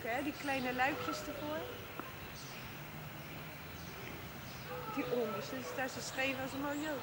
hè? Die kleine luikjes ervoor. Die onderste is daar zo scheef als een miljoen.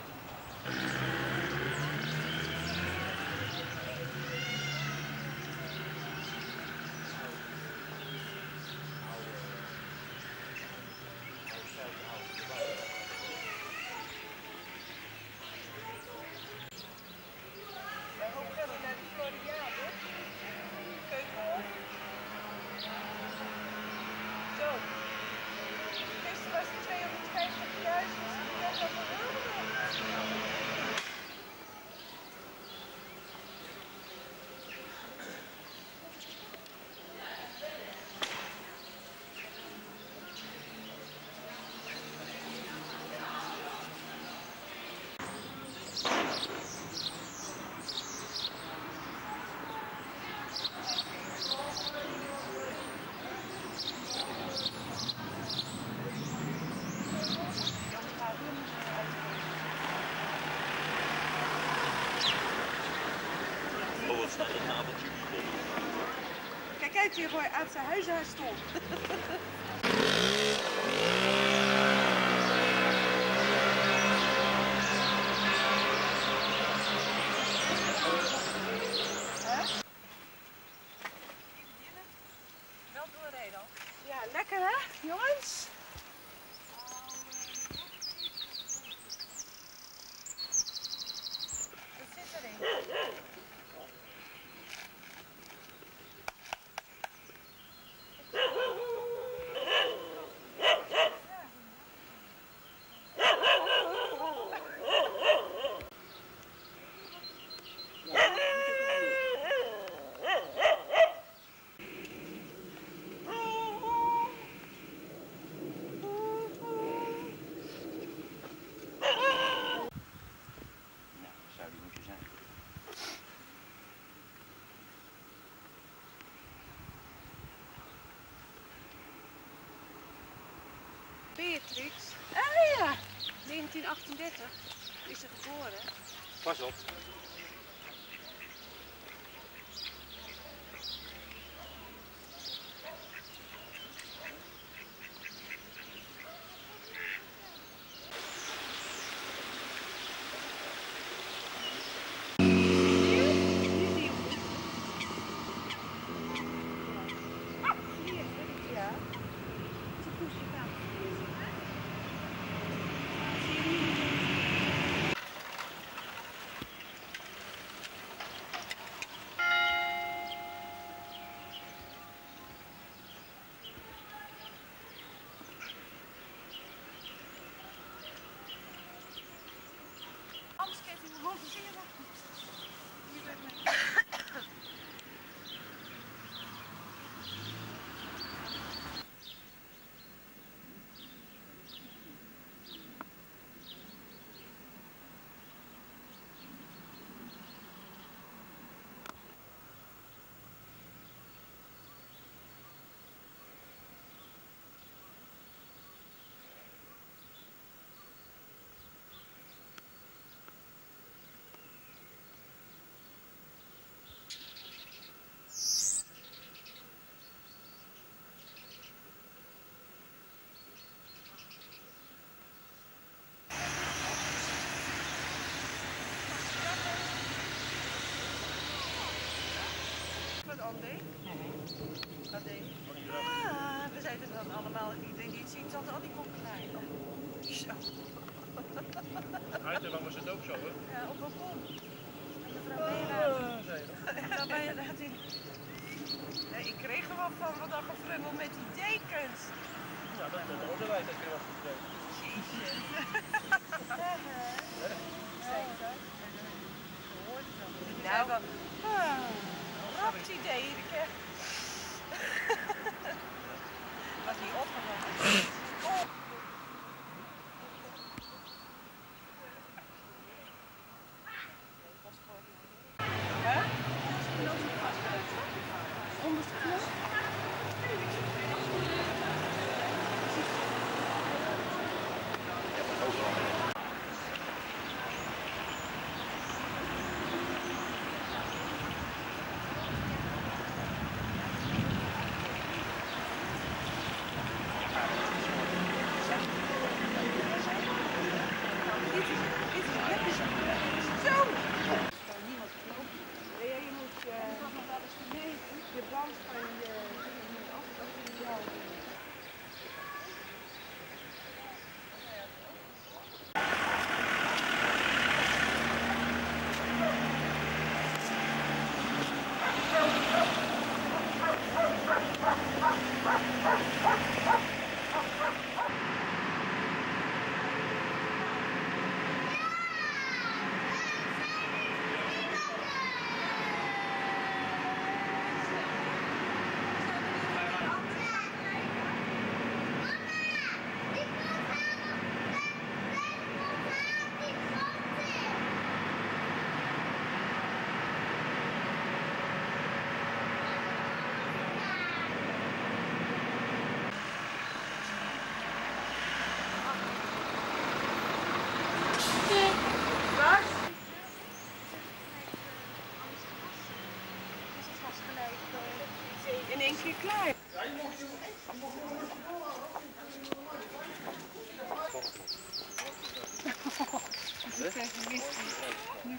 Kijk uit, hier Roy, uit zijn huishoudstol. Wel doorrijden al. Ja, lekker hè, jongens? Dat zit erin. Beatrix. Ah ja, 1938 is ze geboren. Pas op. Anders kent hij me gewoon verzinnen. Wat deed je? Ah, we zijn er dan allemaal, iedereen die het ziet, zat al die koppen draaien. Zo. Uiterlijk was het ook zo, hè? Ja, op balkon. Mevrouw Bera. Nee, ik kreeg er wel van, wat dan gefrummel met die dekens. Ja, dat is het onderwijs dat je was gekregen. Jeetje. Nou, rapt idee iedere keer. Was niet opgenomen. Onderste knop. Overal.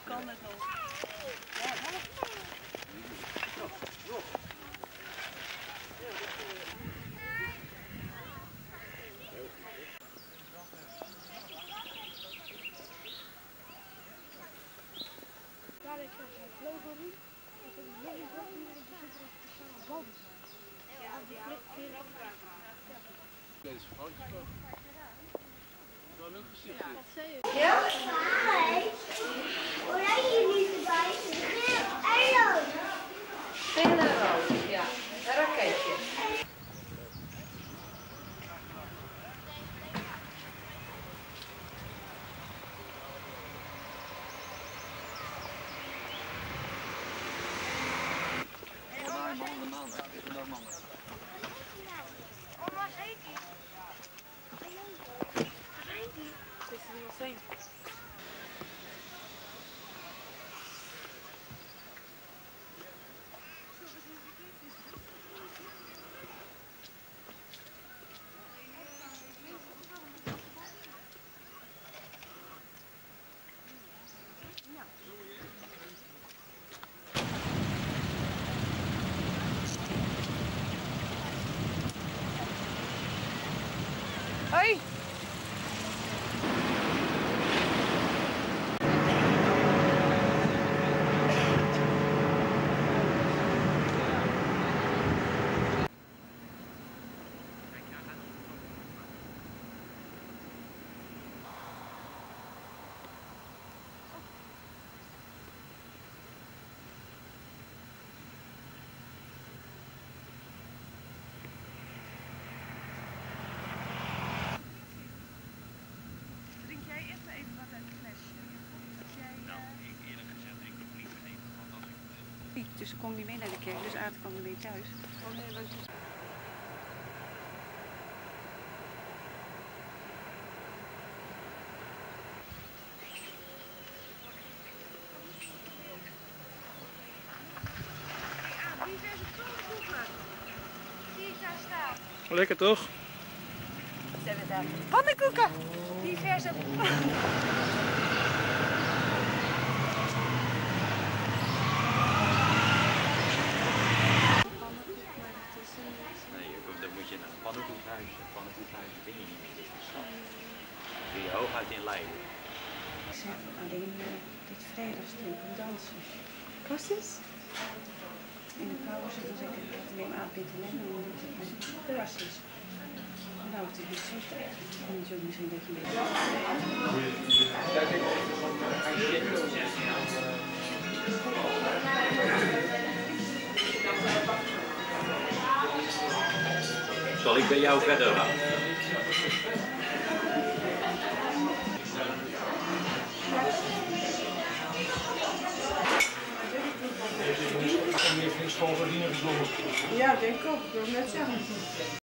kan het nog. Ja, help. Deze foto's toch? Wel leuk gezicht. Ja? Nee. Oranje niet erbij. Gele roos, ja. Een raketje. Oma, eet die. Is er nog steeds? Hoi! Drink jij eerst maar even wat uit het flesje? Als jij, Eerlijk gezegd, ik nog niet eten, want als ik... Dus ze kon niet mee naar de kerk, dus Aad kwam ermee thuis. Oh nee, was het... Die verse pannenkoeken. Die ik daar staat. Lekker toch? Zijn we daar? Pannenkoeken! Diverse Nee, dan moet je naar een pannenkoekhuis. Een pannenkoekhuis ben je niet meer in de stad. Dan kun je hooguit in Leiden. Ze hebben alleen dit vrijdagsdrink en dansen. Was het? In de pauze dan zeg ik dat neem aan Peter en dan moet ik muziek klassisch. Nou, het is niet zo sterk. Dan moet je ook misschien een beetje Zal ik bij jou verder gaan? Meer geen school verdienen gezongen. Ja, denk ik ook. Ik wil net zeggen.